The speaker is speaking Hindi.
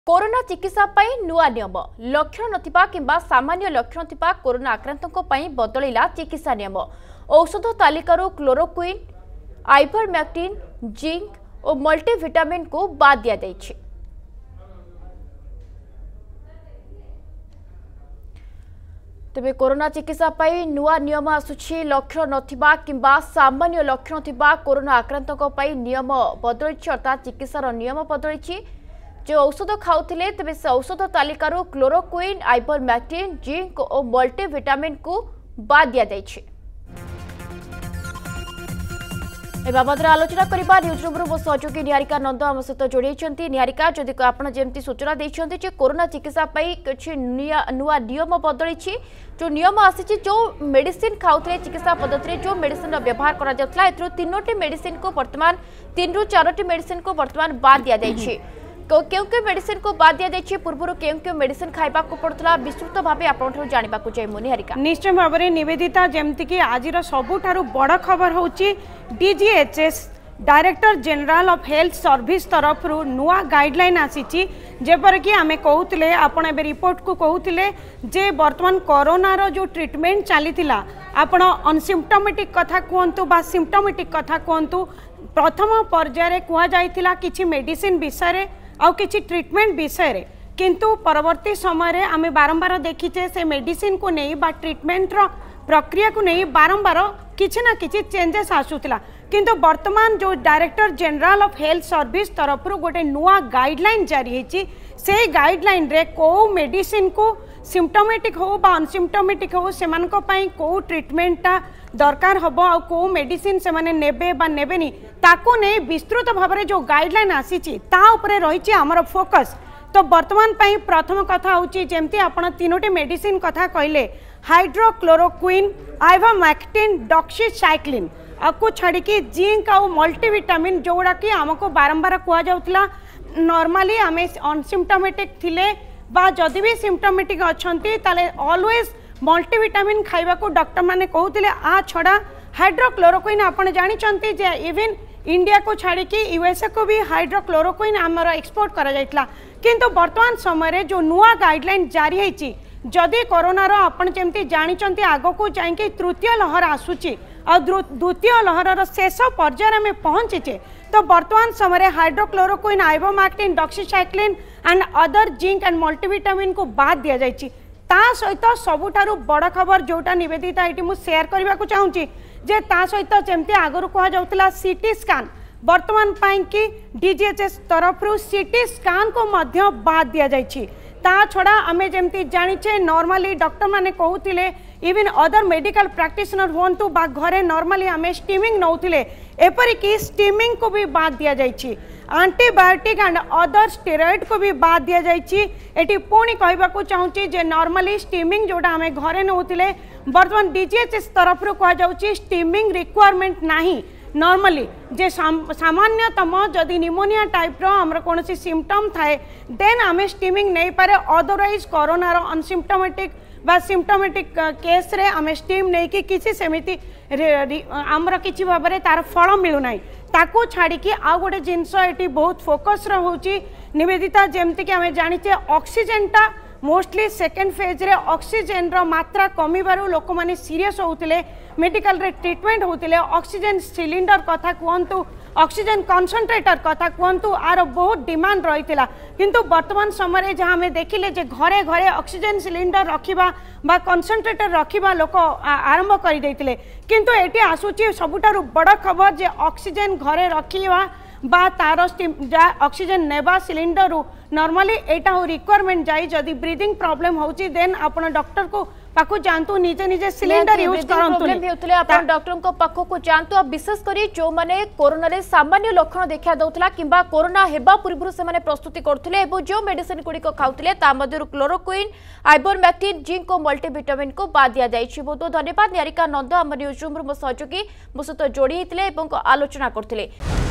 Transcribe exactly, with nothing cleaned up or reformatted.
कोरोना चिकित्सा पाई नुआ नियम लक्षण नथिबा किंबा सामान्य लक्षण थिबा कोरोना आक्रांतों पाई बदलिला चिकित्सा नियम। औषध तालिकारु क्लोरोक्विन, आइवरमेक्टिन, जिंक और मल्टीविटामिन को बाद दिया जायछि। तेबे कोरोना चिकित्सा पाई नुआ नियम आसुछि। लक्षण नथिबा किंबा सामान्य लक्षण थिबा कोरोना आक्रांतों पाई नियम बदलिछि, अर्थात चिकित्सार नियम बदलिछि। जो औषध खाऊले तेज से औषध तालिकारु क्लोरोक्विन, आइवरमेक्टिन, जिंक और मल्टीविटामिन को बाद दिया जायछि। ए बाबद आलोचना करबा न्यूज रूम मो सहयोगी निहारिका नंद आम सहित जोड़ी। निहारिका, जदि आप जमी सूचना देते कोरोना चिकित्सा किसी नुआ नियम बदली, जो नियम आसी जो मेडिसिन खाऊले चिकित्सा पद्धति जो मेडिसिन व्यवहार कर तीनोटी मेडिसिन को वर्तमान तीन रु चारोटी मेडिसिन को वर्तमान बाद दि जायछि। क्यों क्यों मेडिसिन को बाद दि जायछि, पूर्व क्यों क्यों मेडिसिन खाइबा को पड़ता विस्तृत भाव आपन जानिबा को चाहिए निहारिका। निश्चय भाव में निवेदिता, जमती कि आज सबुठारु बड़ खबर होची DGHS director general of health service तरफ नुआ गाइडलाइन आसी। जेपर कि आमे कहूतिले आपण एबे रिपोर्ट को कहूतिले जे वर्तमान कोरोना रो जो ट्रीटमेंट चलीथिला आपण अनसिम्पटोमेटिक कथा कहंतु बा सिम्पटोमेटिक कथा कहंतु, प्रथम पर्याय कुआ जाइथिला किछि मेडिसिन विषय आउ किछि ट्रीटमेंट विषय रे, किंतु परवर्ती समय रे आमे बारंबार देखिचे से मेडिसिन को नहीं बा ट्रीटमेंट रो प्रक्रिया को नहीं बारंबार किछि ना किछि चेंजेस आसुतिला। किंतु वर्तमान जो director general of health service तरफ गोटे नुआ गाइडलाइन जारी हेछि, से गाइडलाइन रे को मेडिसिन को सिम्पटोमेटिक हो बा अनसिम्पटोमेटिक हो सेमानक पई को ट्रीटमेंटटा दरकार हबो आ को मेडिसिन से माने नेबे बा नेबेनी ताको ने विस्तृत भाव में जो गाइडलाइन आसी ता उपरे रहिछि हमर फोकस। तो वर्तमान पई प्रथम कथा होछि जेमती आपण तीनोटी मेडिसिन कथा कहले हाइड्रोक्लोरोक्विन, आइवरमेक्टिन, डॉक्सीसाइक्लिन आपको छाड़ी की जिंक आ मल्टीविटामिन जोड़ा कि आमको बारंबार कह जाउतला नॉर्मली आमे अनसिम्पटोमेटिक थिले बा जदि भी सिम्पटोमेटिक अच्छी ताले ऑलवेज मल्टीविटामिन खाइबा को डॉक्टर माने कहूतिले। आ छड़ा हाइड्रोक्लोरोक्विन आपण जानिचंती जे इवन इंडिया को छाड़ी की यूएसए को भी हाइड्रोक्लोरोक्विन आमर एक्सपोर्ट करा जाइतला। किंतु वर्तमान समय रे जो नुआ गाइडलाइन जारी हेछि, जदि कोरोना रो आपण जेमती जानिचंती आगो को जाइके तृतीय लहर आसुची और द्वितीय लहर शेष पर्यायर में पहुंचीचे, तो वर्तमान समय hydroxychloroquine, ivermectin, doxycycline and other zinc and multivitamin को बाद दिया जाइछि। ता सहित सबुठारु बड़ खबर जोटा निवेदिता ये मुझे शेयर करने को चाहूँगी जे ता सहित जमती आगु कह जाउतला सीटी स्कान, वर्तमान पाई कि डीजीएचएस तरफ सीटी स्कान को मध्य बाद दिया जाइछि। ता छड़ा आमे जेमती जानिचे नॉर्मली डॉक्टर माने कहूतिले इवन अदर मेडिकल प्रैक्टिशनर होंतु बा घरे नॉर्मली आमे स्टीमिंग नौथिले, एपरिक स्टीमिंग को भी बाद दिया जाइछि। एंटीबायोटिक एंड अदर स्टेरॉइड को भी बाद दिया जाइछि। एटी पुणी कहबा को चाहूँगी जे नॉर्मली स्टीमिंग जोटा आमे घरे नौथिले वर्तमान डीजीएचएस तरफ कह जाउछि स्टीमिंग रिक्वायरमेंट नाही। नॉर्मली जे सामान्यतम जदि निमोनिया टाइप रो हमर कोनोसी सिम्पटम थाए देन आमे स्टीमिंग नहीं पारे, अदरवाइज कोरोना रो अनसिम्पटोमेटिक बा सिम्पटोमेटिक केस रे आमे स्टीम नहीं कि किसी सेमिति आमर किछि भाव में तार फल मिलू नाही। ताको छाड़ी की आ गोटे जिनस एटी बहुत फोकस होची निवेदिता, जेमती कि आमे जानिचे ऑक्सीजनटा मोस्टली सेकेंड फेज रे ऑक्सीजन रो मात्रा कमिबारु लोक माने सीरियस होउतिले, मेडिकल रे ट्रीटमेंट होउतिले। ऑक्सीजन सिलिंडर कथा कहंतु, ऑक्सीजन कंसंट्रेटर कथा कहंतु, आर बहुत डिमांड रहितिला। किंतु वर्तमान समय जहाँ आमे देखिले जे घरे घरे ऑक्सीजन सिलिंडर रखिबा बा कंसंट्रेटर रखिबा लोक आरंभ कर देइतिले। किंतु एटी आसुची सबुठारु बड़ खबर जे ऑक्सीजन घरे रखिबा बा तार ऑक्सीजन नेबा सिलिंडर नॉर्मली एटा हो रिक्वायरमेंट जाई जदि ब्रीदिंग प्रॉब्लम होची देन आपण डॉक्टर को पाखु जानतु निजे निजे सिलिंडर यूज करंतु प्रॉब्लम हेउतले आपण डॉक्टर को पाखु को जानतु। अब विशेष करी जो माने कोरोना रे सामान्य लक्षण देखा दउतला किंबा कोरोना हेबा पूर्व से माने प्रस्तुति करथले एवं जो मेडिसिन गुडी को खाउतले ता मध्यरु क्लोरोक्विन, आइवरमेक्टिन, जिंक और मल्टीविटामिन को बाद दिया जाइछि। बहुत बहुत धन्यवाद निहारिका नंद हम न्यूज रूम रो सहयोगी मो सहित जोड़ी हेतले एवं आलोचना करथले।